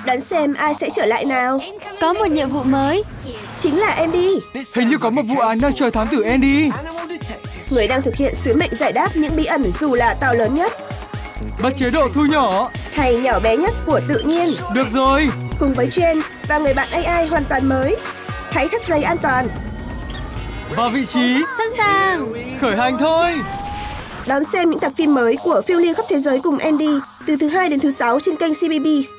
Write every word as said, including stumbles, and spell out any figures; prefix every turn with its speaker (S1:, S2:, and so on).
S1: Đoán xem ai sẽ trở lại nào.
S2: Có một nhiệm vụ mới.
S1: Chính là Andy.
S3: Hình như có một vụ án đang chờ thám tử Andy.
S1: Người đang thực hiện sứ mệnh giải đáp những bí ẩn dù là to lớn nhất
S3: Bật chế độ thu nhỏ
S1: hay nhỏ bé nhất của tự nhiên.
S3: Được rồi.
S1: Cùng với Jen và người bạn a i hoàn toàn mới. Hãy thắt dây an toàn.
S3: Vào vị trí.
S2: Sẵn sàng.
S3: Khởi hành thôi.
S1: Đón xem những tập phim mới của phiêu lưu khắp thế giới cùng Andy từ thứ hai đến thứ sáu trên kênh xê bê bê.